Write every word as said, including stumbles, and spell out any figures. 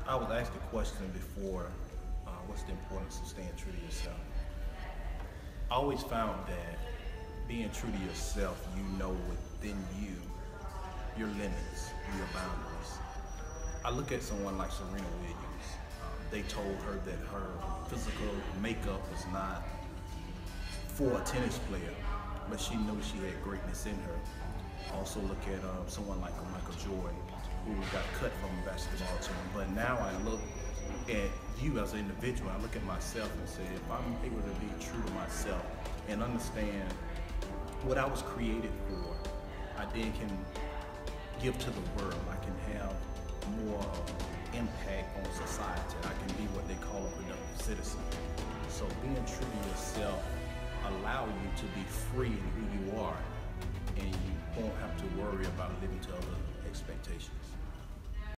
I was asked the question before, uh, what's the importance of staying true to yourself? I always found that being true to yourself, you know within you, your limits, your boundaries. I look at someone like Serena Williams. Um, they told her that her physical makeup was not for a tennis player, but she knew she had greatness in her. Also look at um, someone like Michael Jordan, who got cut from the basketball team. But now I look at you as an individual, I look at myself and say, if I'm able to be true to myself and understand what I was created for, I then can give to the world. I can have more impact on society. I can be what they call a productive citizen. So being true to yourself allow you to be free in who you are, and you won't have to worry about living to other expectations.